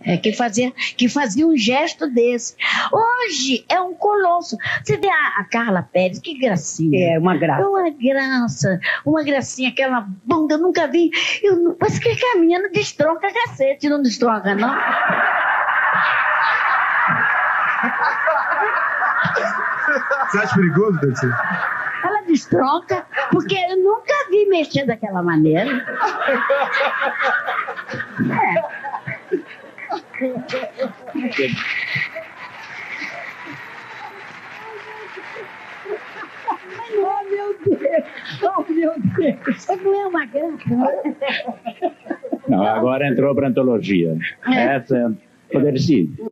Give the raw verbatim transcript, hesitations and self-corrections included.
É, que fazia, que fazia um gesto desse. Hoje é um colosso. Você vê a, a Carla Pérez, que gracinha. É, uma graça. É uma graça, uma gracinha, aquela bunda, eu nunca vi. Eu, não- parece que a menina destronca cacete, não destronca, não? Você acha perigoso, Darcy? Ela destronca, porque eu nunca vi mexer daquela maneira. É. Oh, meu Deus! Oh, meu Deus! Isso não é uma graça, não é? Não, agora entrou para antologia. Essa, Darcy,